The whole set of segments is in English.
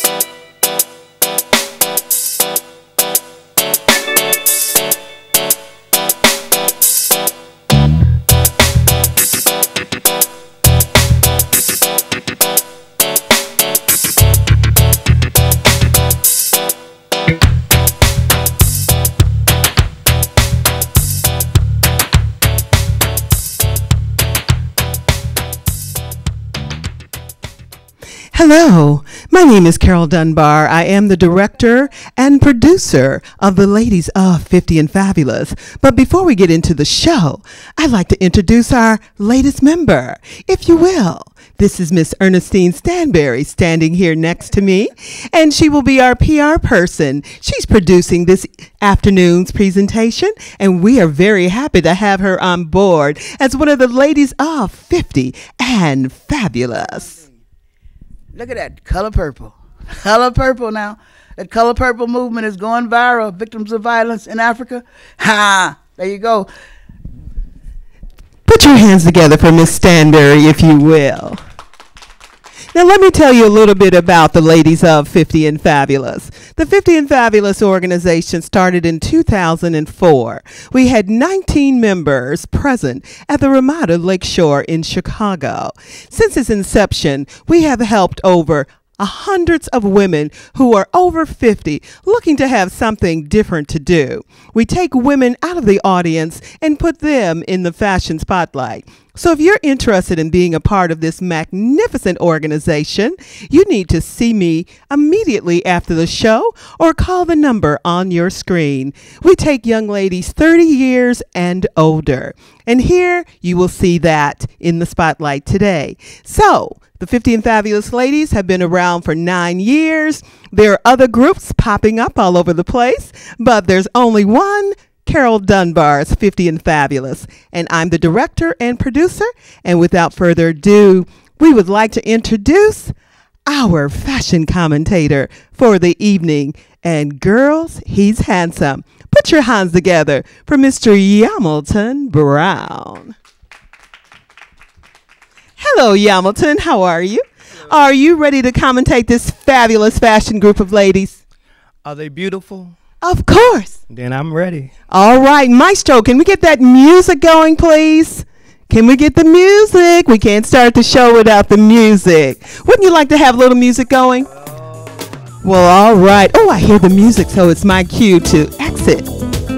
Hello, my name is Carol Dunbar. I am the director and producer of the Ladies of 50 and Fabulous. But before we get into the show, I'd like to introduce our latest member, if you will. This is Miss Ernestine Stanberry standing here next to me, and she will be our PR person. She's producing this afternoon's presentation, and we are very happy to have her on board as one of the Ladies of 50 and Fabulous. Look at that, color purple. Color purple now. That color purple movement is going viral. Victims of violence in Africa. Ha! There you go. Put your hands together for Miss Stanberry, if you will. Now, let me tell you a little bit about the Ladies of 50 and Fabulous. The 50 and Fabulous organization started in 2004. We had 19 members present at the Ramada Lakeshore in Chicago. Since its inception, we have helped over hundreds of women who are over 50 looking to have something different to do. We take women out of the audience and put them in the fashion spotlight. So if you're interested in being a part of this magnificent organization, you need to see me immediately after the show or call the number on your screen. We take young ladies 30 years and older. And here you will see that in the spotlight today. So the 50 and Fabulous Ladies have been around for 9 years. There are other groups popping up all over the place, but there's only one, Carol Dunbar's 50 and Fabulous, and I'm the director and producer. And without further ado, we would like to introduce our fashion commentator for the evening. And girls, he's handsome. Put your hands together for Mr. Yamilton Brown. Hello, Yamilton. How are you? Hello. Are you ready to commentate this fabulous fashion group of ladies? Are they beautiful? Of course. Then I'm ready. All right, Maestro, can we get that music going, please? Can we get the music? We can't start the show without the music. Wouldn't you like to have a little music going? Well, all right. Oh, I hear the music, so it's my cue to exit.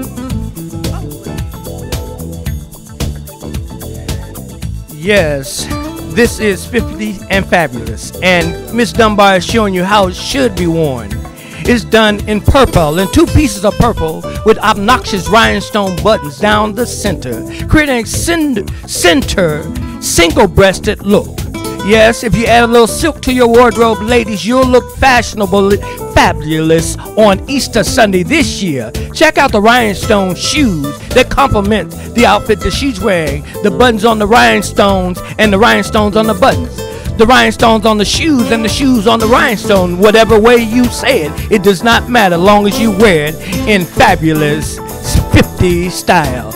Yes, this is 50 and Fabulous, and Miss Dunbar is showing you how it should be worn. It's done in purple, in 2 pieces of purple with obnoxious rhinestone buttons down the center, creating a center single-breasted look. Yes, if you add a little silk to your wardrobe, ladies, you'll look fashionable, fabulous on Easter Sunday this year. Check out the rhinestone shoes that complement the outfit that she's wearing. The buttons on the rhinestones and the rhinestones on the buttons. The rhinestones on the shoes and the shoes on the rhinestone. Whatever way you say it, it does not matter long as you wear it in fabulous 50 style.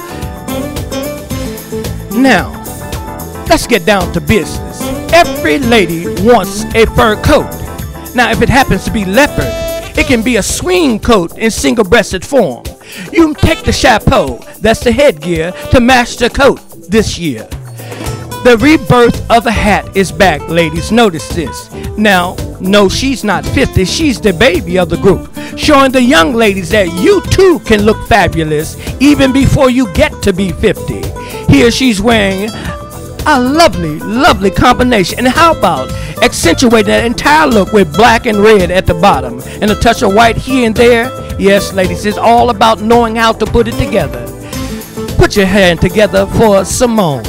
Now, let's get down to business. Every lady wants a fur coat. Now, if it happens to be leopard, it can be a swing coat in single-breasted form. You can take the chapeau, that's the headgear, to match the coat this year. The rebirth of the hat is back, ladies. Notice this. Now, no, she's not 50. She's the baby of the group, showing the young ladies that you too can look fabulous even before you get to be 50. Here she's wearing a lovely, lovely combination. And how about accentuating that entire look with black and red at the bottom and a touch of white here and there? Yes, ladies, it's all about knowing how to put it together. Put your hand together for Simone.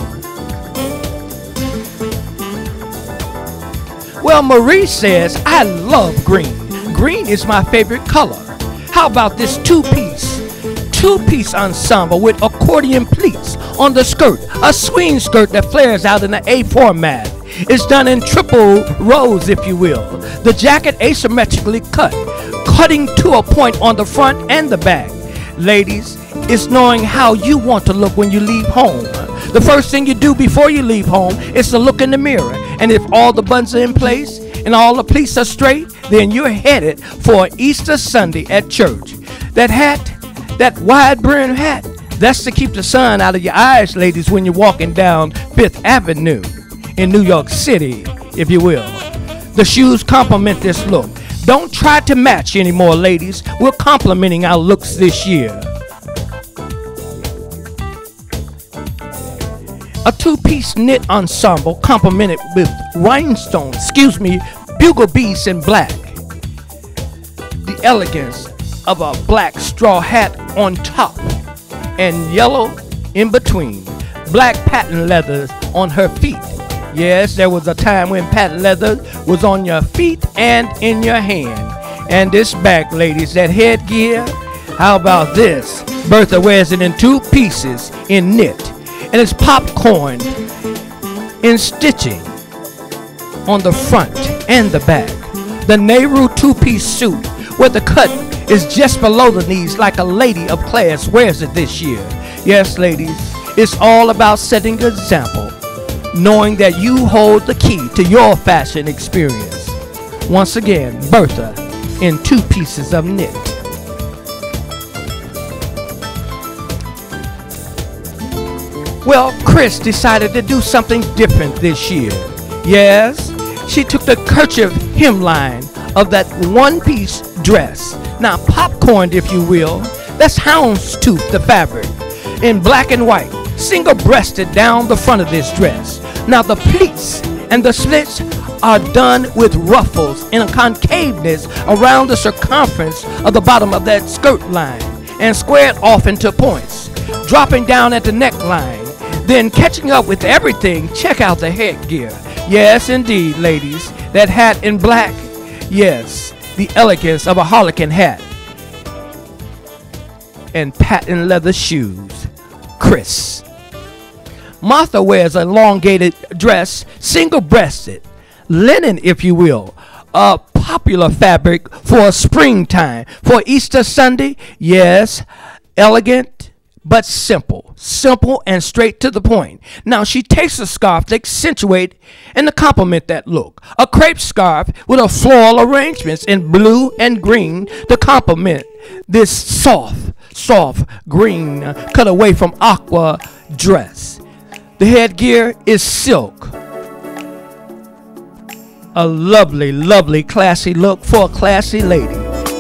Well, Marie says, I love green. Green is my favorite color. How about this two-piece ensemble with accordion pleats on the skirt, a swing skirt that flares out in an A format. It's done in triple rows, if you will. The jacket asymmetrically cut, cutting to a point on the front and the back. Ladies, it's knowing how you want to look when you leave home. The first thing you do before you leave home is to look in the mirror. And if all the buttons are in place and all the pleats are straight, then you're headed for Easter Sunday at church. That hat, that wide-brimmed hat, that's to keep the sun out of your eyes, ladies, when you're walking down Fifth Avenue in New York City, if you will. The shoes complement this look. Don't try to match anymore, ladies. We're complimenting our looks this year. A two-piece knit ensemble complemented with bugle beads in black. The elegance of a black straw hat on top and yellow in between. Black patent leather on her feet. Yes, there was a time when patent leather was on your feet and in your hand. And this back, ladies, that headgear, how about this? Bertha wears it in two pieces in knit. And it's popcorn in stitching on the front and the back. The Nehru two-piece suit where the cut is just below the knees like a lady of class wears it this year. Yes, ladies, it's all about setting an example, knowing that you hold the key to your fashion experience. Once again, Bertha in two pieces of knit. Well, Chris decided to do something different this year. Yes, she took the kerchief hemline of that one-piece dress. Now, popcorned, if you will, that's houndstooth, the fabric, in black and white, single-breasted down the front of this dress. Now, the pleats and the slits are done with ruffles in a concaveness around the circumference of the bottom of that skirt line and squared off into points, dropping down at the neckline. Then catching up with everything, check out the headgear. Yes, indeed, ladies, that hat in black. Yes, the elegance of a harlequin hat. And patent leather shoes. Chris. Martha wears an elongated dress, single-breasted, linen, if you will, a popular fabric for springtime. For Easter Sunday, yes, elegant, but simple and straight to the point. Now she takes a scarf to accentuate and to complement that look. A crepe scarf with a floral arrangements in blue and green to complement this soft green cut away from aqua dress. The headgear is silk. A lovely, classy look for a classy lady.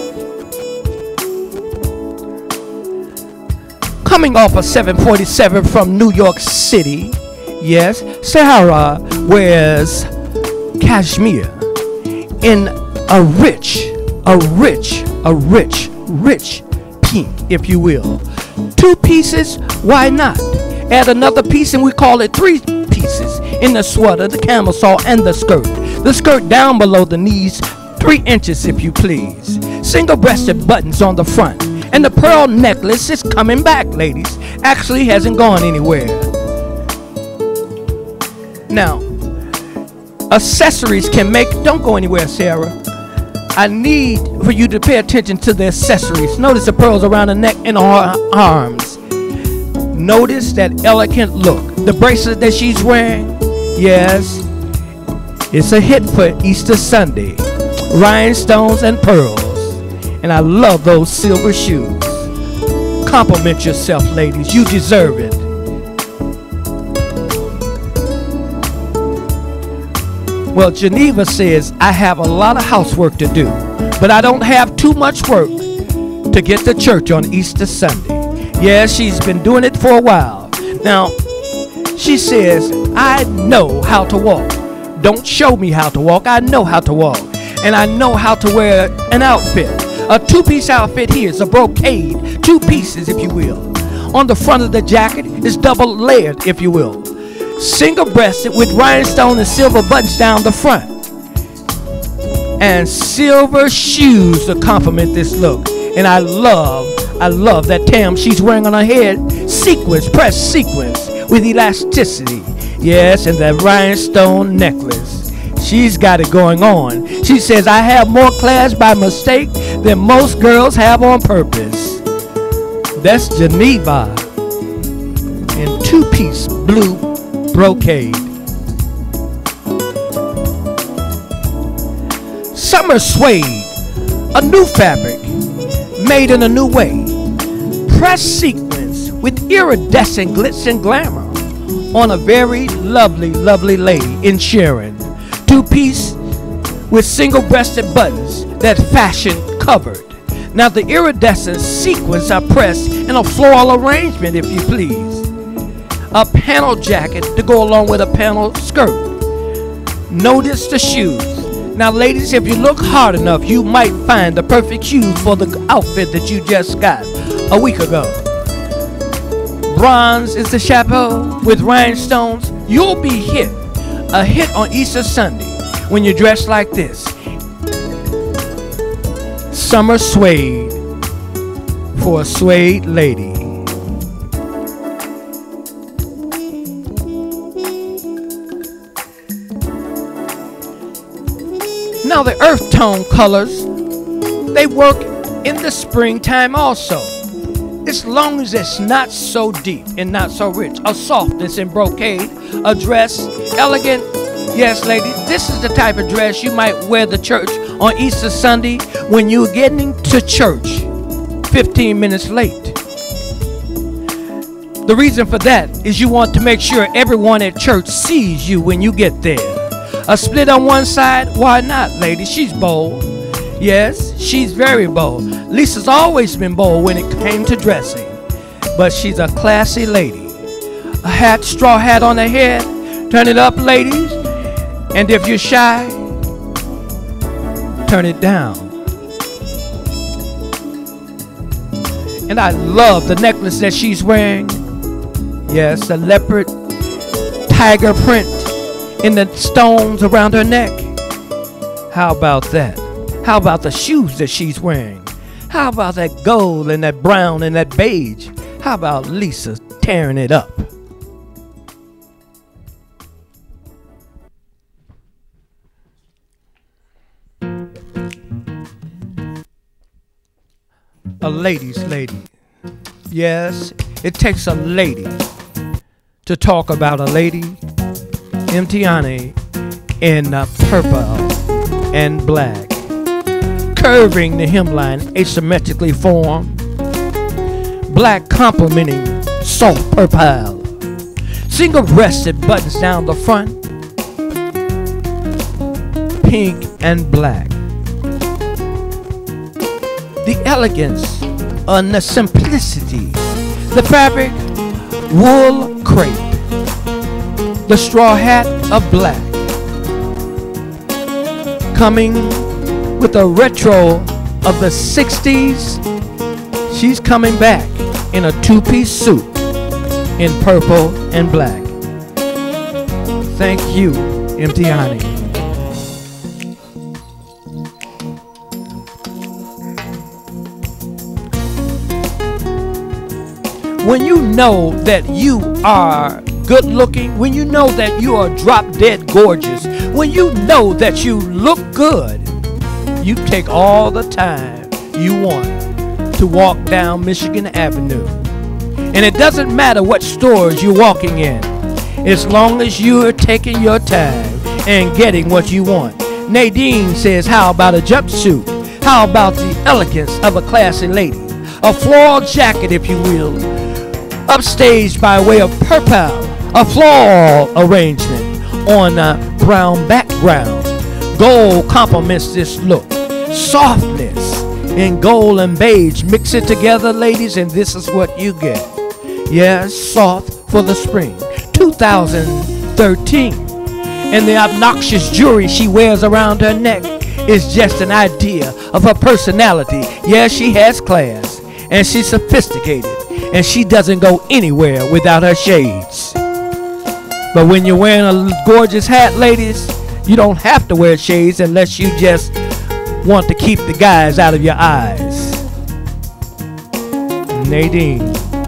Coming off a 747 from New York City, yes, Sarah wears cashmere in a rich pink, if you will. Two pieces, why not? Add another piece and we call it three pieces in the sweater, the camisole, and the skirt. The skirt down below the knees, 3 inches if you please. Single-breasted buttons on the front. And the pearl necklace is coming back, ladies. Actually hasn't gone anywhere. Now, accessories can make... Don't go anywhere, Sarah. I need for you to pay attention to the accessories. Notice the pearls around the neck and her arms. Notice that elegant look. The bracelet that she's wearing, yes, it's a hit for Easter Sunday. Rhinestones and pearls. And I love those silver shoes. Compliment yourself, ladies. You deserve it. Well, Geneva says, I have a lot of housework to do, but I don't have too much work to get to church on Easter Sunday. Yeah, she's been doing it for a while. Now, she says, I know how to walk. Don't show me how to walk. I know how to walk. And I know how to wear an outfit. A two-piece outfit here is a brocade, 2 pieces, if you will. On the front of the jacket is double layered, if you will. Single-breasted with rhinestone and silver buttons down the front. And silver shoes to complement this look. And I love that tam she's wearing on her head. Sequins, pressed sequins with elasticity. Yes, and that rhinestone necklace. She's got it going on. She says, I have more class by mistake than most girls have on purpose. That's Geneva in 2-piece blue brocade. Summer suede, a new fabric made in a new way. Press sequins with iridescent glitz and glamour on a very lovely, lovely lady in Sharon. Two-piece with single-breasted buttons that fashion covered. Now the iridescent sequins are pressed in a floral arrangement, if you please. A panel jacket to go along with a panel skirt. Notice the shoes. Now ladies, if you look hard enough, you might find the perfect shoes for the outfit that you just got a week ago. Bronze is the chapeau with rhinestones. You'll be a hit on Easter Sunday when you dress like this. Summer suede for a suede lady. Now the earth tone colors, they work in the springtime also. As long as it's not so deep and not so rich. A softness in brocade, a dress, elegant. Yes, ladies, this is the type of dress you might wear to church on Easter Sunday when you're getting to church 15 minutes late. The reason for that is you want to make sure everyone at church sees you when you get there. A split on one side? Why not, ladies? She's bold. Yes, she's very bold. Lisa's always been bold when it came to dressing. But she's a classy lady. A hat, straw hat on her head. Turn it up, ladies. And if you're shy, turn it down. And I love the necklace that she's wearing. Yes, a leopard tiger print in the stones around her neck. How about that? How about the shoes that she's wearing? How about that gold and that brown and that beige? How about Lisa tearing it up? A lady's lady. Yes, it takes a lady to talk about a lady. Mtiani in purple and black, curving the hemline asymmetrically formed, black complementing soft purple, single-breasted buttons down the front, pink and black. The elegance and the simplicity, the fabric, wool crepe, the straw hat of black, coming with a retro of the 60s. She's coming back in a two-piece suit in purple and black. Thank you, Mtiani. When you know that you are good looking, when you know that you are drop dead gorgeous, when you know that you look good, you take all the time you want to walk down Michigan Avenue. And it doesn't matter what stores you're walking in, as long as you're taking your time and getting what you want. Nadine says, how about a jumpsuit? How about the elegance of a classy lady? A floral jacket, if you will, upstaged by way of purple, a floral arrangement on a brown background. Gold complements this look. Softness in gold and beige. Mix it together, ladies, and this is what you get. Yes, soft for the spring. 2013. And the obnoxious jewelry she wears around her neck is just an idea of her personality. Yes, she has class, and she's sophisticated, and she doesn't go anywhere without her shades. But when you're wearing a gorgeous hat, ladies, you don't have to wear shades unless you just want to keep the guys out of your eyes. Nadine.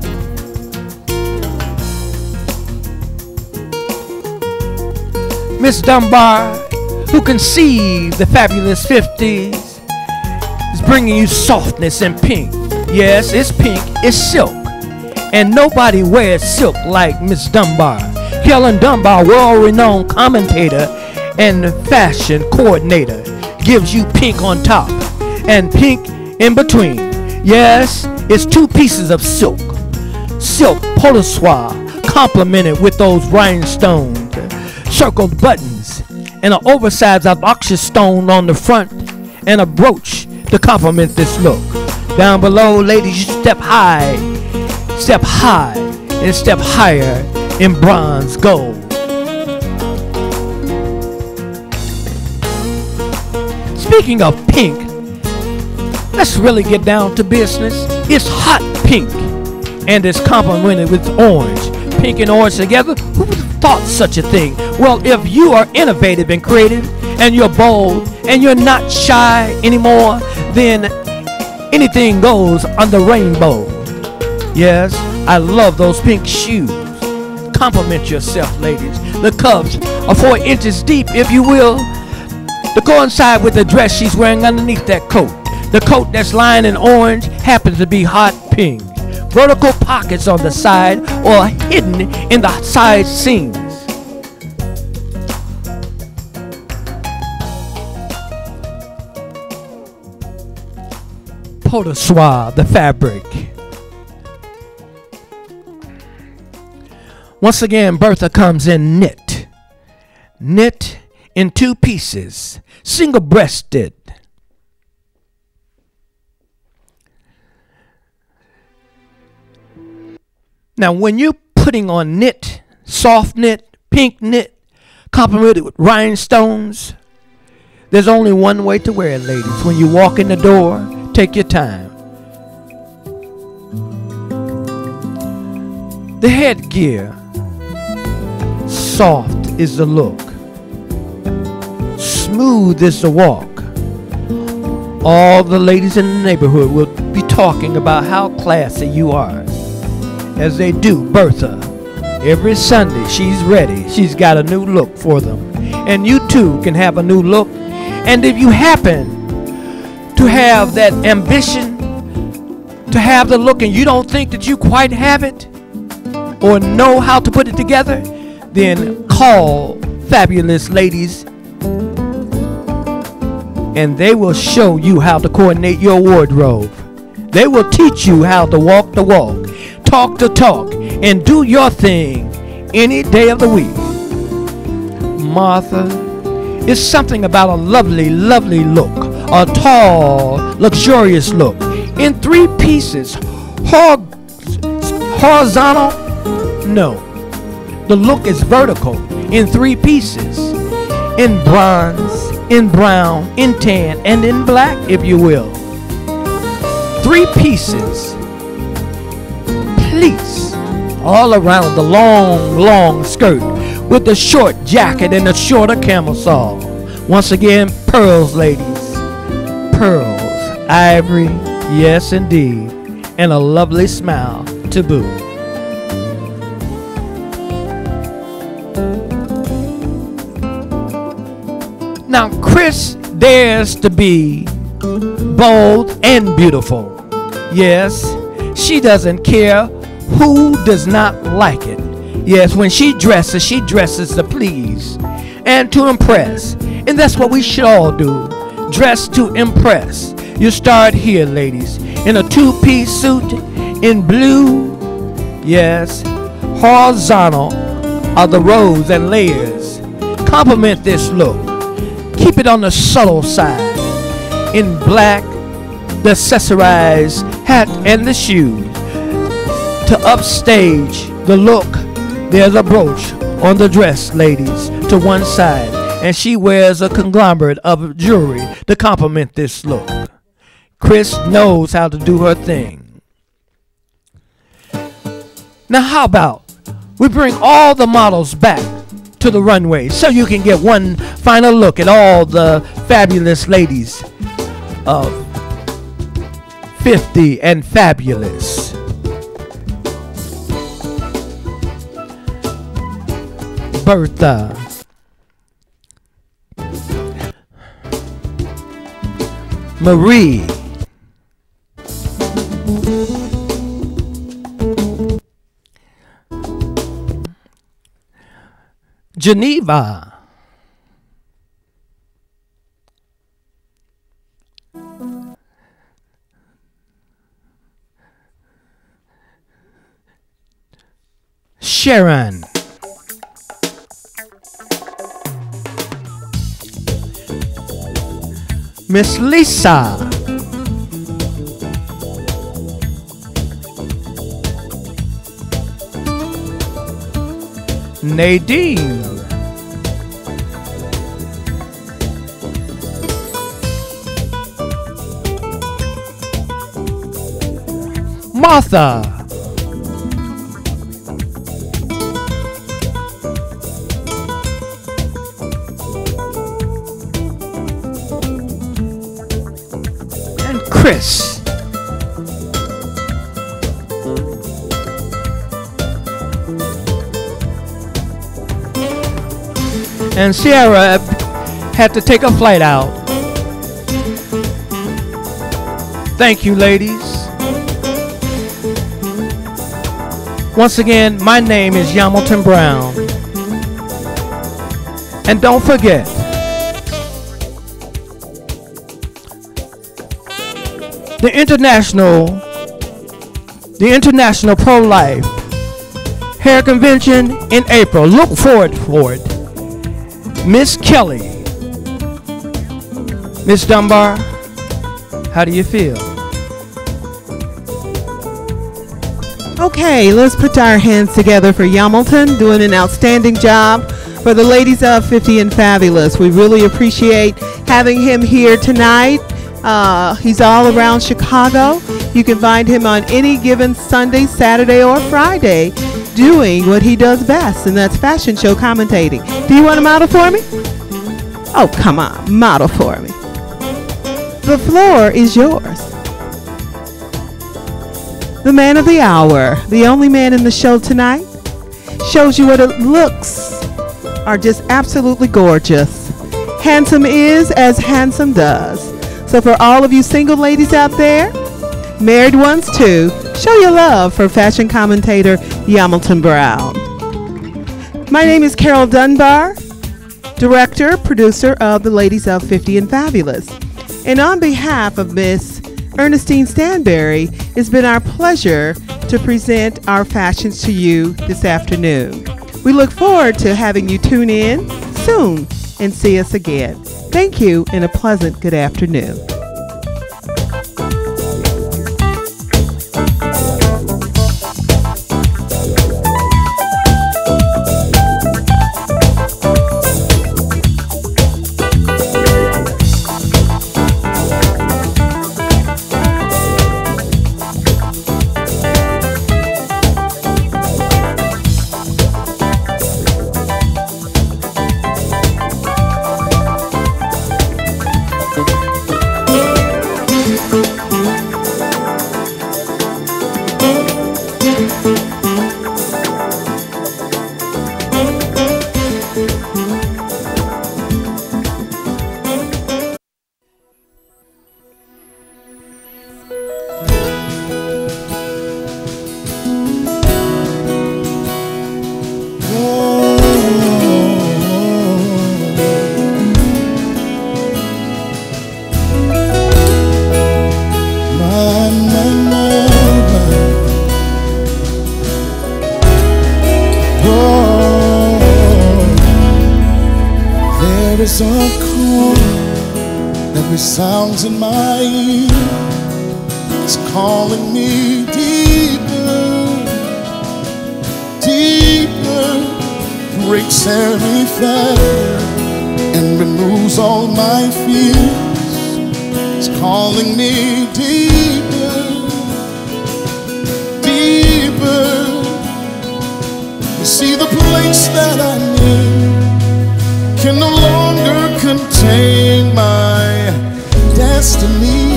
Miss Dunbar, who conceived the fabulous 50s, is bringing you softness in pink. Yes, it's pink, it's silk. And nobody wears silk like Miss Dunbar. Helen Dunbar, world-renowned commentator and fashion coordinator. gives you pink on top and pink in between. Yes, it's two pieces of silk. Silk polo soie complemented with those rhinestones, circled buttons, and an oversized obnoxious stone on the front, and a brooch to complement this look. Down below, ladies, you step high, and step higher in bronze gold. Speaking of pink, let's really get down to business. It's hot pink, and it's complemented with orange. Pink and orange together, who would have thought such a thing? Well, if you are innovative and creative, and you're bold, and you're not shy anymore, then anything goes on the rainbow. Yes, I love those pink shoes. Compliment yourself, ladies. The cuffs are 4 inches deep, if you will, to coincide with the dress she's wearing underneath that coat. The coat that's lined in orange happens to be hot pink. Vertical pockets on the side or hidden in the side seams. Polo soie, the fabric. Once again, Bertha comes in knit. Knit in 2 pieces, single-breasted. Now, when you're putting on knit, soft knit, pink knit, complemented with rhinestones, there's only one way to wear it, ladies. When you walk in the door, take your time. The headgear, soft is the look, smooth is the walk. All the ladies in the neighborhood will be talking about how classy you are, as they do Bertha. Every Sunday she's ready. She's got a new look for them. And you too can have a new look. And if you happen to have that ambition to have the look and you don't think that you quite have it or know how to put it together, then call Fabulous Ladies and they will show you how to coordinate your wardrobe. They will teach you how to walk the walk, talk the talk, and do your thing any day of the week. Martha, it's something about a lovely, lovely look, a tall, luxurious look, in 3 pieces, horizontal, no. The look is vertical, in 3 pieces, in bronze, in brown, in tan, and in black, if you will. 3 pieces, pleats, all around the long, long skirt, with the short jacket and the shorter camisole. Once again, pearls, ladies. Pearls, ivory, yes indeed, and a lovely smile to boot. Now, Chris dares to be bold and beautiful. Yes, she doesn't care who does not like it. Yes, when she dresses to please and to impress. And that's what we should all do. Dress to impress. You start here, ladies, in a 2-piece suit in blue. Yes, horizontal are the rows and layers. Complement this look. Keep it on the subtle side. In black, the accessorized hat and the shoes. To upstage the look, there's a brooch on the dress, ladies, to one side, and she wears a conglomerate of jewelry to complement this look. Chris knows how to do her thing. Now, how about we bring all the models back to the runway so you can get one final look at all the fabulous ladies of 50 and Fabulous. Bertha, Marie, Geneva, Sharon. Miss Lisa. Nadine. Martha. And Chris. And Sierra had to take a flight out. Thank you, ladies. Once again, my name is Hamilton Brown. And don't forget, the International Pro-Life Hair Convention in April. Look forward for it. Miss Kelly. Miss Dunbar, how do you feel? Okay, let's put our hands together for Hamilton, doing an outstanding job for the ladies of 50 and Fabulous. We really appreciate having him here tonight. He's all around Chicago. You can find him on any given Sunday, Saturday, or Friday doing what he does best, and that's fashion show commentating. Do you want to model for me? Oh, come on, model for me. The floor is yours. The man of the hour, the only man in the show tonight, shows you what it looks are just absolutely gorgeous. Handsome is as handsome does. So for all of you single ladies out there, married ones too, show your love for fashion commentator Hamilton Brown. My name is Carol Dunbar, director, producer of the Ladies of 50 and Fabulous. And on behalf of Miss Ernestine Stanberry, it's been our pleasure to present our fashions to you this afternoon. We look forward to having you tune in soon and see us again. Thank you and a pleasant good afternoon. There's a call that resounds in my ear. It's calling me deeper, deeper, breaks every fetter and removes all my fears. It's calling me deeper, deeper. You see, the place that I'm in can no longer contain my destiny.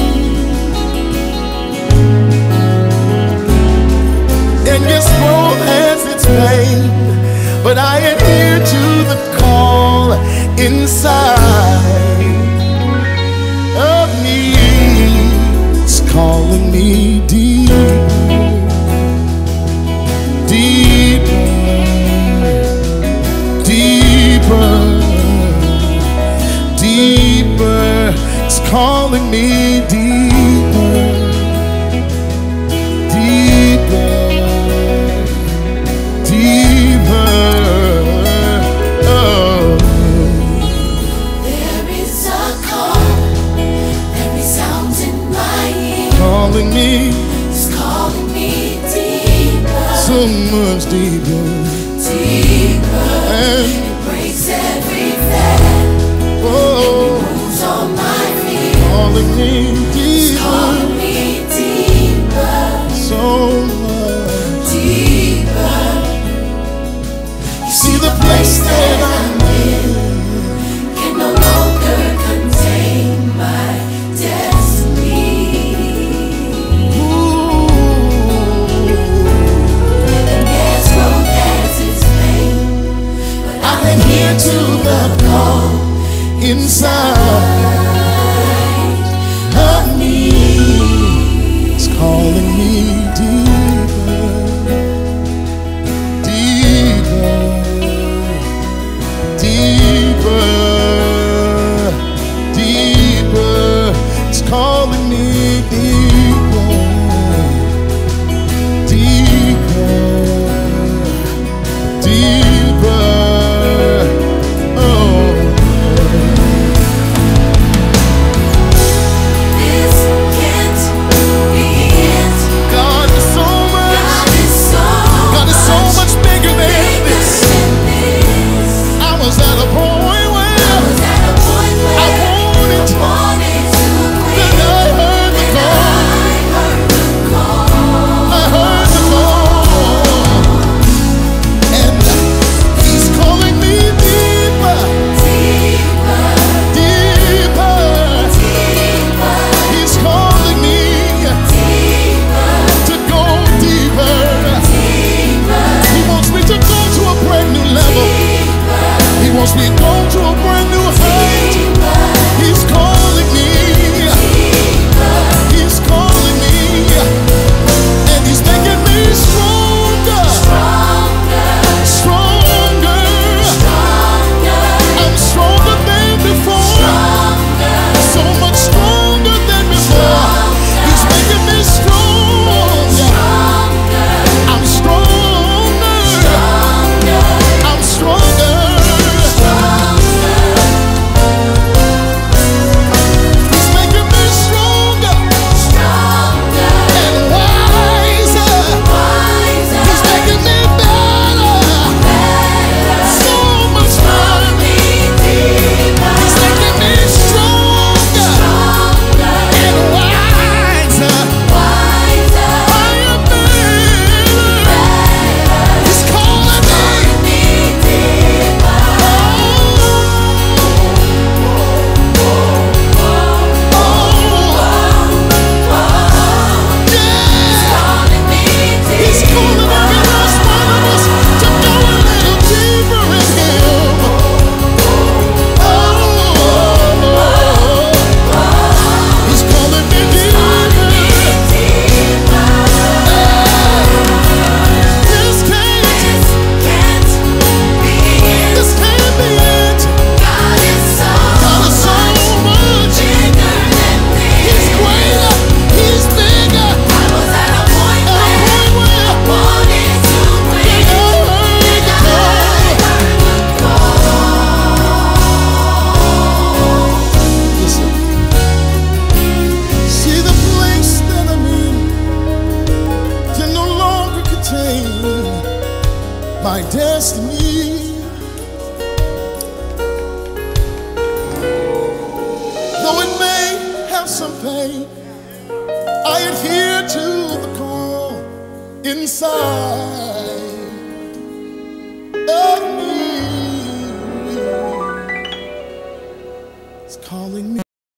And yes, growth has its pain, but I adhere to the call inside of me. It's calling me deeper, deeper, deeper, deeper. It's calling me deeper, deeper, deeper. calling me It's calling me deeper, so much deeper. deeper. And It breaks every fetter, oh, moves on my feet. calling me deeper, Calling me deeper, so much deeper. You see the place that I'm in can no longer contain my destiny. Yes, growth has its pain, but I've been here to the call inside of me. is calling me deeper, deeper, deeper, deeper. It's calling me deeper, deeper, deeper. Oh. This can't be it. God is so much, God is so much bigger than bigger this. than this. I was at a point where I was at a point where I wanted to, wanted to then quit. I heard the call. I heard the call. And he's calling me deeper, Deeper, deeper. deeper, He's calling me deeper, to go deeper. deeper, He wants me to go to a brand new level. He wants me to go to a brand new height. He's calling me. He's calling me. And he's making me stronger. Stronger. I'm stronger than before. So much stronger than before. He's making me stronger. I'm stronger. I'm stronger. He's making me stronger and wiser. He's making me better. So much better. He's making me stronger and wiser. I am better. He's calling me. He's calling every last one of us to go a little deeper in Him. He's calling me deeper. This can't be it. God is so much. He's greater. He's bigger. At a point where I heard the call. Listen. See the place that I'm in can no longer contain my destiny. Though it may have some pain, I adhere to the call inside.